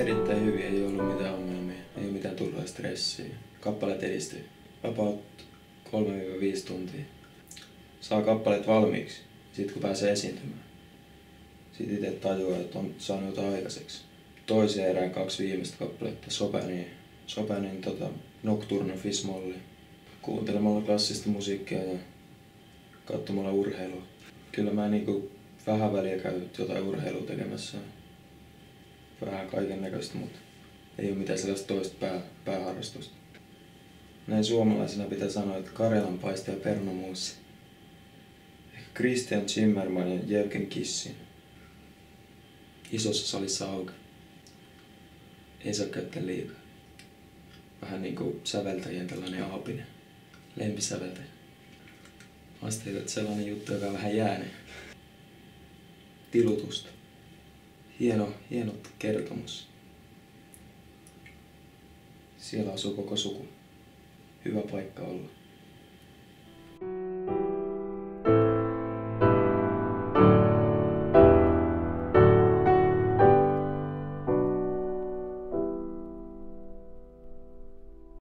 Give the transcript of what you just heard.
erittäin hyvin, ei ollut mitään ongelmia, ei ole mitään turhaa stressiä. Kappaleet edistyy. About 3-5 tuntia. Saa kappaleet valmiiksi, sit kun pääsee esiintymään. Sitten itse tajuaa, että on saanut jotain aikaiseksi. Toisen erään 2 viimeistä kappaletta, Chopinin Nocturne Fismolli. Kuuntelemalla klassista musiikkia ja katsomalla urheilua. Kyllä mä vähän väliä käy jotain urheilua tekemässä. Vähän kaiken näköistä, mutta ei ole mitään sellaista toista pääharrastusta. Näin suomalaisena pitää sanoa, että karjalanpaisti ja pernomuussi. Ehkä Christian Zimmerman ja Jürgen Kissin. Isossa salissa auki. Ei saa käyttää liikaa. Vähän niinku säveltäjien tällainen aapinen. Lempisäveltäjä. Asteita, että sellainen juttu, joka on vähän jäänyt. Tilutusta. Hieno kertomus. Siellä asuu koko suku. Hyvä paikka olla.